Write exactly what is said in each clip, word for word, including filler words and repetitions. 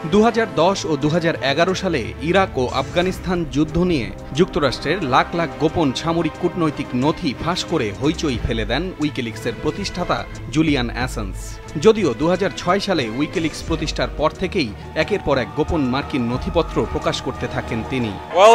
দু হাজার দশ ও দু হাজার এগারো সালে ইরাক ও আফগানিস্তান যুদ্ধ নিয়ে যুক্তরাষ্ট্রের লাখ লাখ গোপন সামরিক কূটনৈতিক নথি ফাঁস করে হইচই ফেলে দেন উইকিলিক্সের প্রতিষ্ঠাতা জুলিয়ান অ্যাসাঞ্জ। যদিও দু হাজার ছয় সালে উইকিলিক্স প্রতিষ্ঠার পর থেকেই একের পর এক গোপন মার্কিন নথিপত্র প্রকাশ করতে থাকেন তিনি।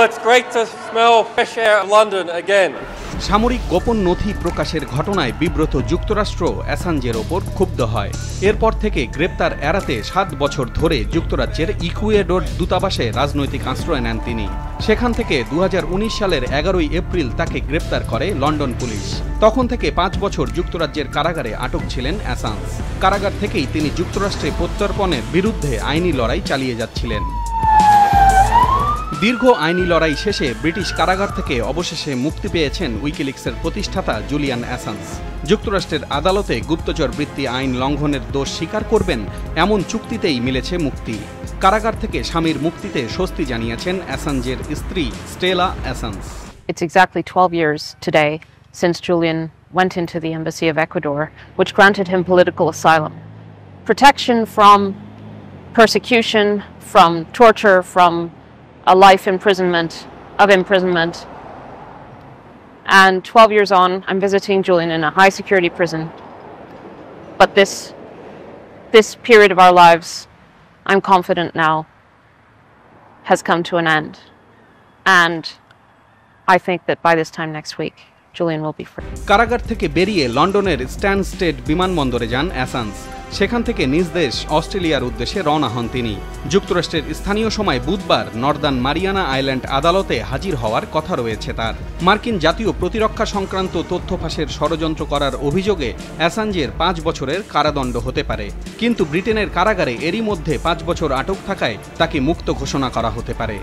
সামরিক গোপন নথি প্রকাশের ঘটনায় বিব্রত যুক্তরাষ্ট্র অ্যাসাঞ্জের ওপর ক্ষুব্ধ হয়। এরপর থেকে গ্রেপ্তার এড়াতে সাত বছর ধরে যুক্তরাজ্যের ইকুয়েডর দূতাবাসে রাজনৈতিক আশ্রয় নেন তিনি। সেখান থেকে দু হাজার উনিশ সালের এগারোই এপ্রিল তাকে গ্রেপ্তার করে লন্ডন পুলিশ। তখন থেকে পাঁচ বছর যুক্তরাজ্যের কারাগারে আটক ছিলেন অ্যাসাঞ্জ। কারাগার থেকেই তিনি যুক্তরাষ্ট্রে প্রত্যর্পণের বিরুদ্ধে আইনি লড়াই চালিয়ে যাচ্ছিলেন। দীর্ঘ আইনি লড়াই শেষে ব্রিটিশ কারাগার থেকে অবশেষে মুক্তি পেয়েছেন উইকিলিক্সের প্রতিষ্ঠাতা জুলিয়ান অ্যাসাঞ্জ। যুক্তরাষ্ট্রের আদালতে গুপ্তচর বৃত্তি আইন লঙ্ঘনের দোষ স্বীকার করবেন এমন চুক্তিতেই মিলেছে মুক্তি। কারাগার থেকে স্বামীর মুক্তিতে স্বস্তি জানিয়েছেন অ্যাসাঞ্জের স্ত্রী Stella Assange. It's exactly twelve years today since Julian went into the embassy of Ecuador, which granted him political asylum, protection from persecution, from torture, from a life imprisonment, of imprisonment. And twelve years on, I'm visiting Julian in a high security prison. But this, this period of our lives, I'm confident now, has come to an end. And I think that by this time next week, Julian will be free. কারাগার থেকে বেরিয়ে লন্ডনের স্ট্যানস্টেড বিমানবন্দরে যান Assange. সেখান থেকে নিজ দেশ অস্ট্রেলিয়ার উদ্দেশ্যে রওনা হন তিনি। যুক্তরাষ্ট্রের স্থানীয় সময় বুধবার নর্দার্ন মারিয়ানা আইল্যান্ড আদালতে হাজির হওয়ার কথা রয়েছে তার। মার্কিন জাতীয় প্রতিরক্ষা সংক্রান্ত তথ্য ফাঁসের ষড়যন্ত্র করার অভিযোগে অ্যাসাঞ্জের পাঁচ বছরের কারাদণ্ড হতে পারে। কিন্তু ব্রিটেনের কারাগারে এরই মধ্যে পাঁচ বছর আটক থাকায় তাকে মুক্ত ঘোষণা করা হতে পারে।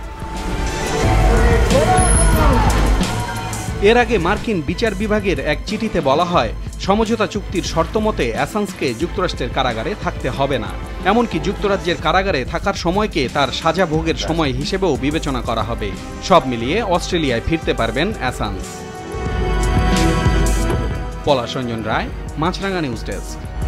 এর আগে মার্কিন বিচার বিভাগের এক চিঠিতে বলা হয়, সমঝোতা চুক্তির শর্তমতে অ্যাসাঞ্জকে যুক্তরাষ্ট্রের কারাগারে থাকতে হবে না। এমনকি যুক্তরাজ্যের কারাগারে থাকার সময়কে তার সাজা ভোগের সময় হিসেবেও বিবেচনা করা হবে। সব মিলিয়ে অস্ট্রেলিয়ায় ফিরতে পারবেন Assange. Palash Ranjan Roy, Maasranga news desk.